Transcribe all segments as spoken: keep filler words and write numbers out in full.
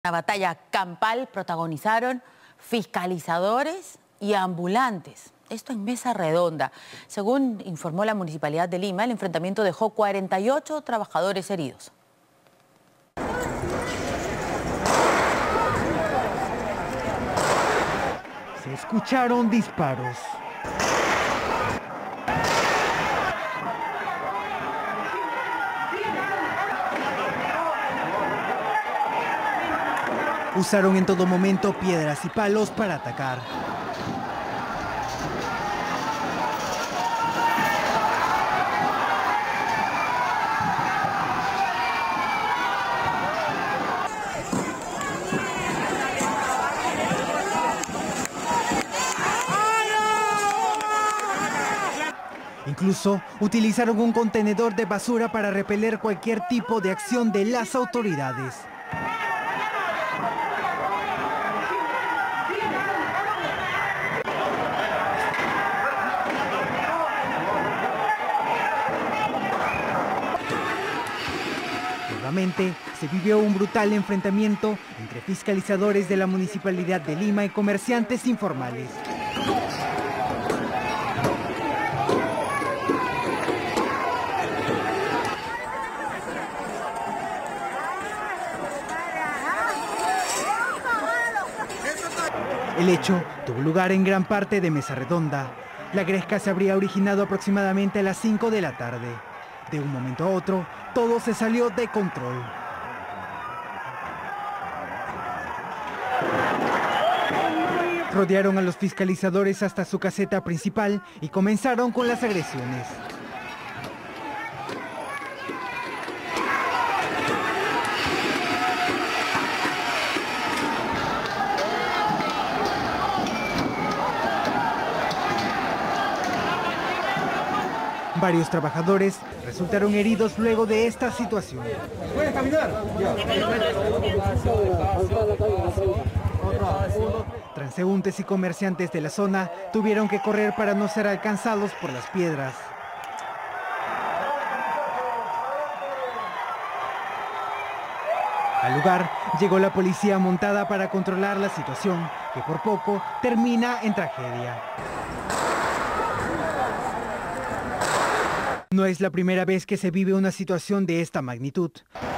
Una batalla campal protagonizaron fiscalizadores y ambulantes. Esto en Mesa Redonda. Según informó la Municipalidad de Lima, el enfrentamiento dejó cuarenta y ocho trabajadores heridos. Se escucharon disparos. Usaron en todo momento piedras y palos para atacar. Incluso utilizaron un contenedor de basura para repeler cualquier tipo de acción de las autoridades. Nuevamente se vivió un brutal enfrentamiento entre fiscalizadores de la Municipalidad de Lima y comerciantes informales. El hecho tuvo lugar en gran parte de Mesa Redonda. La gresca se habría originado aproximadamente a las cinco de la tarde. De un momento a otro, todo se salió de control. Rodearon a los fiscalizadores hasta su caseta principal y comenzaron con las agresiones. Varios trabajadores resultaron heridos luego de esta situación. ¿Puedes caminar? Ya. Transeúntes y comerciantes de la zona tuvieron que correr para no ser alcanzados por las piedras. Al lugar llegó la policía montada para controlar la situación, que por poco termina en tragedia. No es la primera vez que se vive una situación de esta magnitud.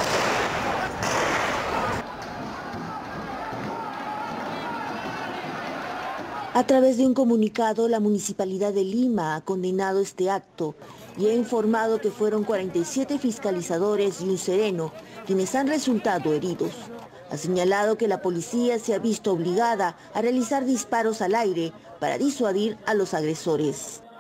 A través de un comunicado, la Municipalidad de Lima ha condenado este acto y ha informado que fueron cuarenta y siete fiscalizadores y un sereno quienes han resultado heridos. Ha señalado que la policía se ha visto obligada a realizar disparos al aire para disuadir a los agresores.